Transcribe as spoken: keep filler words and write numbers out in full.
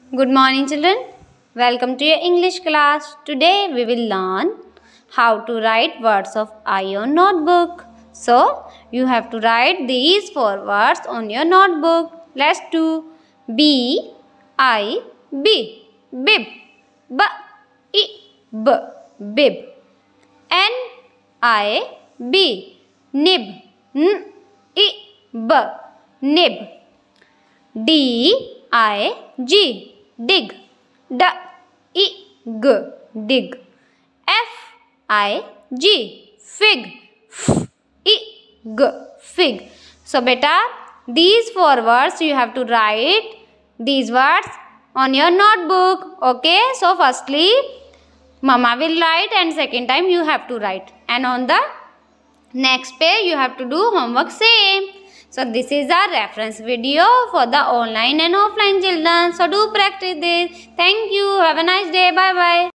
Good morning children. Welcome to your English class. Today we will learn how to write words of I on notebook. So you have to write these four words on your notebook. Let's do. B I B bib. B I B bib. N I B nib. N I B nib. D I G dig. D I G dig. F I G fig. F I G fig. So beta, these four words you have to write these words on your notebook. Okay, so firstly mama will write and second time you have to write, and on the next page you have to do homework same. So this is a reference video for the online and offline children. So do practice this. Thank you. Have a nice day. Bye bye.